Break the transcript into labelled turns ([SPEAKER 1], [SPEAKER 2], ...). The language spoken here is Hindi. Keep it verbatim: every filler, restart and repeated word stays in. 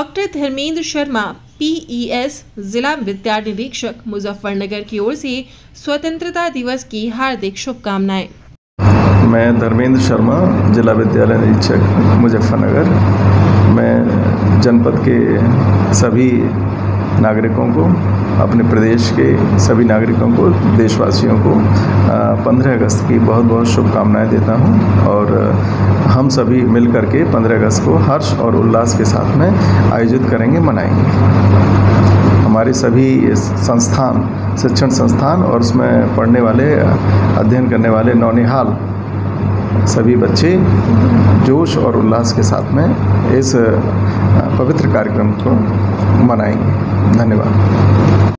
[SPEAKER 1] डॉक्टर धर्मेंद्र शर्मा पीईएस जिला विद्या निरीक्षक मुजफ्फरनगर की ओर से स्वतंत्रता दिवस की हार्दिक शुभकामनाएं।
[SPEAKER 2] मैं धर्मेंद्र शर्मा, जिला विद्यालय निरीक्षक मुजफ्फरनगर। मैं जनपद के सभी नागरिकों को, अपने प्रदेश के सभी नागरिकों को, देशवासियों को पंद्रह अगस्त की बहुत बहुत शुभकामनाएं देता हूं और हम सभी मिलकर के पंद्रह अगस्त को हर्ष और उल्लास के साथ में आयोजित करेंगे, मनाएंगे। हमारे सभी संस्थान, शिक्षण संस्थान और उसमें पढ़ने वाले, अध्ययन करने वाले नौनिहाल सभी बच्चे जोश और उल्लास के साथ में इस पवित्र कार्यक्रम को मनाएंगे। धन्यवाद।